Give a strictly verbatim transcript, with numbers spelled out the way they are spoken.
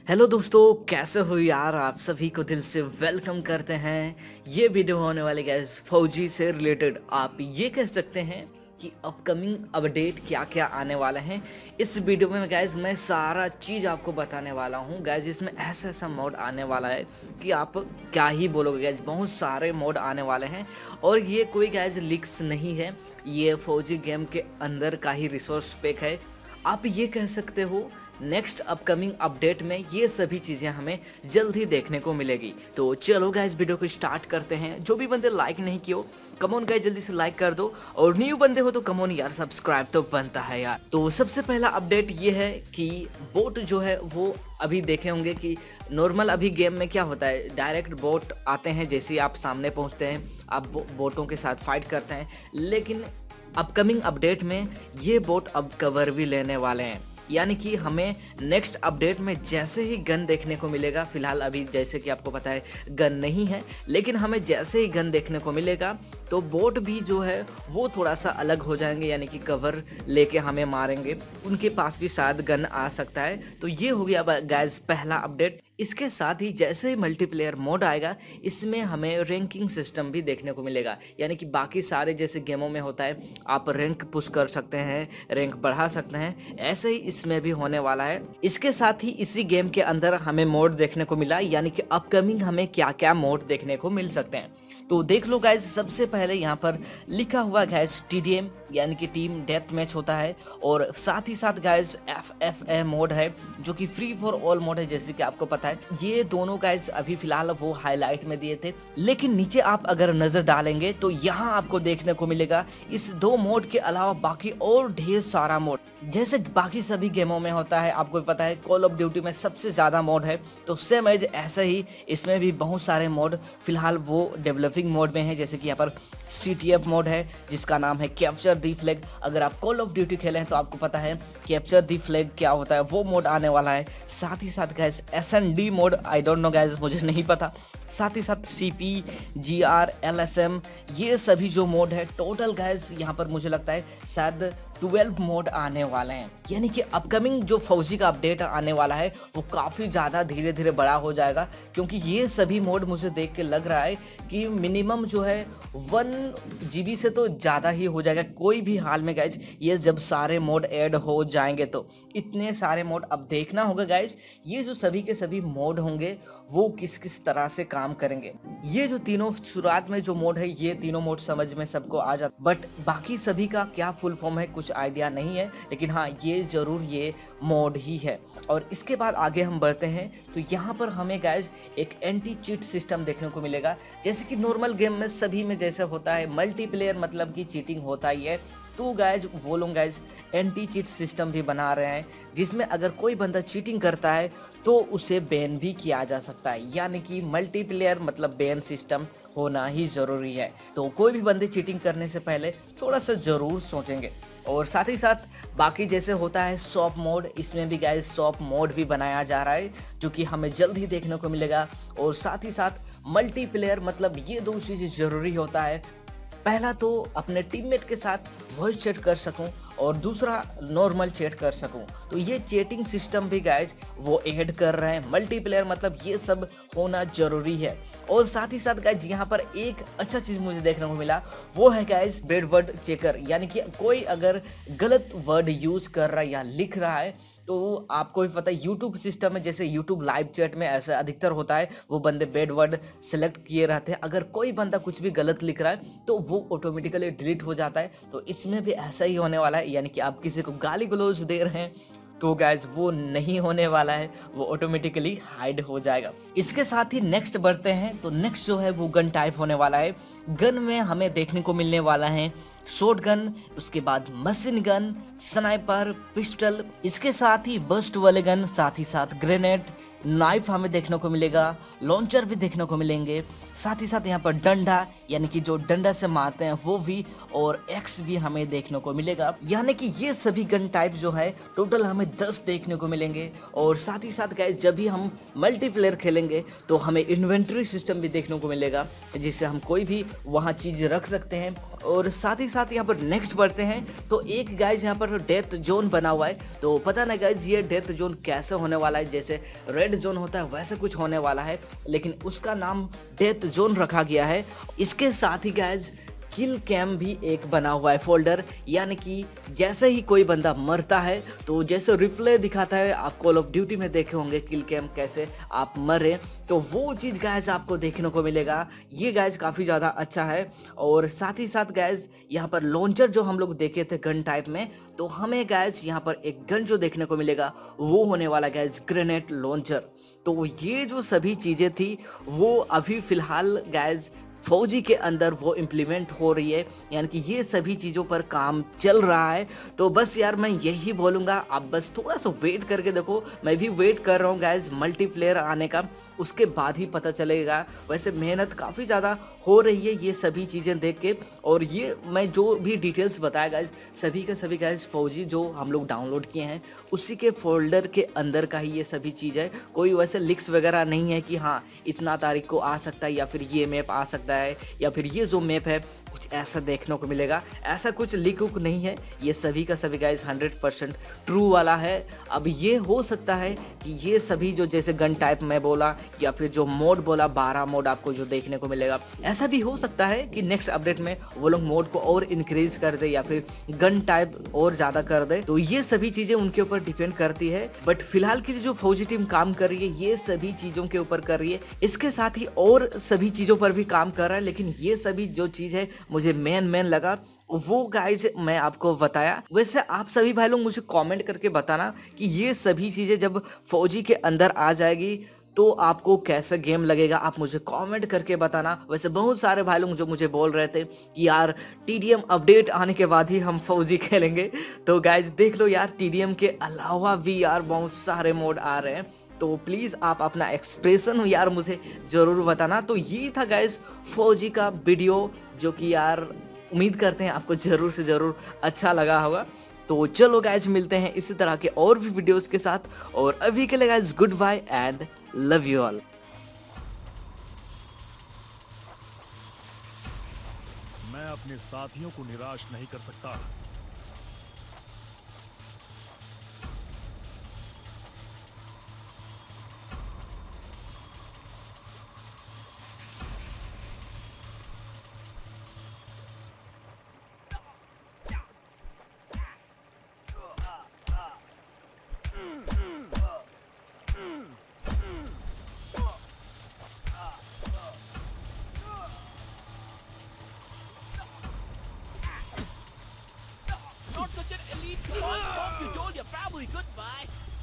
Hello दोस्तों, कैसे हो यार। आप सभी को दिल से वेलकम करते हैं। ये वीडियो होने वाली गैस फौजी से रिलेटेड आप ये कह सकते हैं कि अपकमिंग अपडेट क्या क्या आने वाला है। इस वीडियो में गैस मैं सारा चीज़ आपको बताने वाला हूँ गैस। इसमें ऐसा ऐसा मोड आने वाला है कि आप क्या ही बोलोगे गैस। बहुत सारे मोड आने वाले हैं और ये कोई गैस लीक्स नहीं है, ये फौजी गेम के अंदर का ही रिसोर्स पैक है। आप ये कह सकते हो नेक्स्ट अपकमिंग अपडेट में ये सभी चीज़ें हमें जल्द ही देखने को मिलेगी। तो चलो गाइस वीडियो को स्टार्ट करते हैं। जो भी बंदे लाइक नहीं किए हो कमोन गाइस जल्दी से लाइक कर दो, और न्यू बंदे हो तो कमोन यार सब्सक्राइब तो बनता है यार। तो सबसे पहला अपडेट ये है कि बोट जो है वो अभी देखे होंगे कि नॉर्मल अभी गेम में क्या होता है, डायरेक्ट बोट आते हैं, जैसे ही आप सामने पहुंचते हैं आप बोटों के साथ फाइट करते हैं। लेकिन अपकमिंग अपडेट में ये बोट अब कवर भी लेने वाले हैं, यानी कि हमें नेक्स्ट अपडेट में जैसे ही गन देखने को मिलेगा, फिलहाल अभी जैसे कि आपको पता है गन नहीं है, लेकिन हमें जैसे ही गन देखने को मिलेगा तो बोट भी जो है वो थोड़ा सा अलग हो जाएंगे, यानी कि कवर लेके हमें मारेंगे। उनके पास भी शायद गन आ सकता है। तो ये हो गया गाइस पहला अपडेट। इसके साथ ही जैसे ही मल्टीप्लेयर मोड आएगा इसमें हमें रैंकिंग सिस्टम भी देखने को मिलेगा, यानी कि बाकी सारे जैसे गेमों में होता है आप रैंक पुश कर सकते हैं, रैंक बढ़ा सकते हैं, ऐसे ही इसमें भी होने वाला है। इसके साथ ही इसी गेम के अंदर हमें मोड देखने को मिला, यानी कि अपकमिंग हमें क्या क्या मोड देखने को मिल सकते हैं। तो देख लो गाइस, सबसे पहले यहाँ पर लिखा हुआ गाइस टीडीएम यानी कि टीम डेथ मैच होता है, और साथ ही साथ guys F F A mode है जो कि फ्री फॉर ऑल मोड है, जैसे कि आपको पता है। ये दोनों गाइस अभी फिलहाल वो हाईलाइट में दिए थे, लेकिन नीचे आप अगर नजर डालेंगे तो यहाँ आपको देखने को मिलेगा इस दो मोड के अलावा बाकी और ढेर सारा मोड, जैसे बाकी सभी गेमों में होता है। आपको पता है कॉल ऑफ ड्यूटी में सबसे ज्यादा मोड है, तो सेम एज ऐसे ही इसमें भी बहुत सारे मोड फिलहाल वो डेवलपिंग मोड में है। जैसे कि यहाँ पर सी टी एफ मोड है जिसका नाम है कैप्चर दी फ्लैग। अगर आप कॉल ऑफ ड्यूटी खेले हैं तो आपको पता है कैप्चर दी फ्लैग क्या होता है, वो मोड आने वाला है। साथ ही साथ guys S N D mode, I don't know guys, मुझे नहीं पता। साथ ही साथ C P G R L S M, ये सभी जो मोड है टोटल गैस यहाँ पर मुझे लगता है शायद ट्वेल्व मोड आने वाले हैं। यानी कि अपकमिंग जो फौजी का अपडेट आने वाला है वो काफ़ी ज़्यादा धीरे धीरे बड़ा हो जाएगा, क्योंकि ये सभी मोड मुझे देख के लग रहा है कि मिनिमम जो है वन जीबी से तो ज़्यादा ही हो जाएगा कोई भी हाल में गाइज। ये जब सारे मोड ऐड हो जाएंगे तो इतने सारे मोड अब देखना होगा गाइज, ये जो सभी के सभी मोड होंगे वो किस किस तरह से काम करेंगे। ये जो तीनों शुरुआत में जो मोड है ये तीनों मोड समझ में सबको आ जाता, बट बाकी सभी का क्या फुल फॉर्म है कुछ आइडिया नहीं है, लेकिन हाँ ये जरूर ये मोड ही है। और इसके बाद आगे हम बढ़ते हैं तो यहाँ पर हमें गाइज एक एंटी चीट सिस्टम देखने को मिलेगा। जैसे कि नॉर्मल गेम में सभी में जैसे होता है मल्टीप्लेयर मतलब कि चीटिंग होता ही है, तो गाइज वो लोग गाइज एंटी चीट सिस्टम भी बना रहे हैं, जिसमें अगर कोई बंदा चीटिंग करता है तो उसे बैन भी किया जा सकता है। यानी कि मल्टीप्लेयर मतलब बैन सिस्टम होना ही ज़रूरी है। तो कोई भी बंदे चीटिंग करने से पहले थोड़ा सा ज़रूर सोचेंगे। और साथ ही साथ बाकी जैसे होता है शॉप मोड, इसमें भी गाइस शॉप मोड भी बनाया जा रहा है जो कि हमें जल्द ही देखने को मिलेगा। और साथ ही साथ मल्टीप्लेयर मतलब ये दो चीज़ें ज़रूरी होता है। पहला तो अपने टीममेट के साथ वॉइस चैट कर सकूं और दूसरा नॉर्मल चैट कर सकूं, तो ये चैटिंग सिस्टम भी गाइज वो ऐड कर रहे हैं। मल्टीप्लेयर मतलब ये सब होना जरूरी है। और साथ ही साथ गाइज यहाँ पर एक अच्छा चीज़ मुझे देखने को मिला, वो है गाइज बेड वर्ड चेकर, यानी कि कोई अगर गलत वर्ड यूज़ कर रहा है या लिख रहा है तो आपको भी पता है यूट्यूब सिस्टम में जैसे यूट्यूब लाइव चैट में ऐसा अधिकतर होता है, वो बंदे बेड वर्ड सेलेक्ट किए रहते हैं। अगर कोई बंदा कुछ भी गलत लिख रहा है तो वो ऑटोमेटिकली डिलीट हो जाता है। तो इसमें भी ऐसा ही होने वाला है, यानी कि आप किसी को गाली गलौज दे रहे हैं तो गाइज वो नहीं होने वाला है, वो ऑटोमेटिकली हाइड हो जाएगा। इसके साथ ही नेक्स्ट बढ़ते हैं तो नेक्स्ट जो है वो गन टाइप होने वाला है। गन में हमें देखने को मिलने वाला है शॉर्ट गन, उसके बाद मशीन गन, स्नाइपर, पिस्टल, इसके साथ ही बस्ट वाले गन, साथ ही साथ ग्रेनेड, नाइफ हमें देखने को मिलेगा, लॉन्चर भी देखने को मिलेंगे। साथ ही साथ यहाँ पर डंडा यानी कि जो डंडा से मारते हैं वो भी, और एक्स भी हमें देखने को मिलेगा। यानी कि ये सभी गन टाइप जो है टोटल हमें दस देखने को मिलेंगे। और साथ ही साथ गाइस जब भी हम मल्टीप्लेयर खेलेंगे तो हमें इन्वेंटरी सिस्टम भी देखने को मिलेगा, जिससे हम कोई भी वहाँ चीज़ रख सकते हैं। और साथ ही साथ यहाँ पर नेक्स्ट बढ़ते हैं तो एक गाइज यहाँ पर डेथ जोन बना हुआ है, तो पता ना गाइज ये डेथ जोन कैसे होने वाला है। जैसे रेड रेड जोन होता है वैसा कुछ होने वाला है, लेकिन उसका नाम डेथ जोन रखा गया है। इसके साथ ही गाइज किल कैम भी एक बना हुआ है फोल्डर, यानी कि जैसे ही कोई बंदा मरता है तो जैसे रिप्ले दिखाता है, आप कॉल ऑफ ड्यूटी में देखे होंगे किल कैम कैसे आप मरे, तो वो चीज़ गैस आपको देखने को मिलेगा। ये गैस काफ़ी ज़्यादा अच्छा है। और साथ ही साथ गैस यहाँ पर लॉन्चर जो हम लोग देखे थे गन टाइप में, तो हमें गैस यहाँ पर एक गन जो देखने को मिलेगा वो होने वाला गैस ग्रेनेड लॉन्चर। तो ये जो सभी चीज़ें थी वो अभी फ़िलहाल गैस फौजी के अंदर वो इम्प्लीमेंट हो रही है, यानी कि ये सभी चीज़ों पर काम चल रहा है। तो बस यार मैं यही बोलूँगा, आप बस थोड़ा सा वेट करके देखो। मैं भी वेट कर रहा हूँ गाइज मल्टीप्लेयर आने का, उसके बाद ही पता चलेगा। वैसे मेहनत काफ़ी ज़्यादा हो रही है ये सभी चीज़ें देख के, और ये मैं जो भी डिटेल्स बताया गाइज सभी का सभी गाइज फौजी जो हम लोग डाउनलोड किए हैं उसी के फोल्डर के अंदर का ही ये सभी चीज़ है। कोई वैसे लिक्स वगैरह नहीं है कि हाँ इतना तारीख को आ सकता है या फिर ये मैप आ सकता है या फिर ये जो मैप है कुछ ऐसा देखने को मिलेगा, ऐसा कुछ लीक उक नहीं है। ये सभी का सभी गाइज हंड्रेड परसेंट ट्रू वाला है। अब ये हो सकता है कि ये सभी जो जैसे गन टाइप में बोला या फिर जो मोड बोला बारह मोड आपको जो देखने को मिलेगा, ऐसा भी हो सकता है कि नेक्स्ट अपडेट में वो लोग मोड को और इंक्रीज कर दे या फिर गन टाइप और ज्यादा कर दे। तो ये सभी चीजें उनके ऊपर डिपेंड करती है, बट फिलहाल की जो फौजी टीम काम कर रही है ये सभी चीजों के ऊपर कर रही है। इसके साथ ही और सभी चीजों पर भी काम कर रहा है, लेकिन ये सभी जो चीज है मुझे मेन मेन लगा वो गाइज मैं आपको बताया। वैसे आप सभी भाई लोग मुझे कमेंट करके बताना कि ये सभी चीजें जब फौजी के अंदर आ जाएगी तो आपको कैसा गेम लगेगा, आप मुझे कमेंट करके बताना। वैसे बहुत सारे भाई लोग जो मुझे बोल रहे थे कि यार टीडीएम अपडेट आने के बाद ही हम फौजी खेलेंगे, तो गाइज देख लो यार टीडीएम के अलावा भी यार बहुत सारे मोड आ रहे हैं, तो प्लीज़ आप अपना एक्सप्रेशन यार मुझे ज़रूर बताना। तो ये था गाइज फौजी का वीडियो, जो कि यार उम्मीद करते हैं आपको ज़रूर से ज़रूर अच्छा लगा होगा। तो चलो गाइज मिलते हैं इसी तरह के और भी वीडियोस के साथ, और अभी के लिए guys goodbye and love you all. मैं अपने साथियों को निराश नहीं कर सकता। Not such an elite. Come on, Bob, you told your family goodbye.